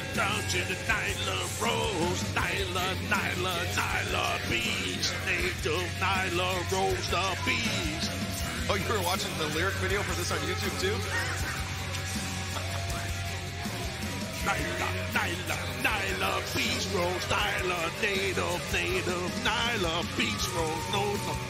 Down to the Nyla Rose, Nyla Beast, native Nyla Rose the Beast. Oh, you were watching the lyric video for this on YouTube too? Nyla Beast Rose, Nyla native Nyla Beast Rose, no.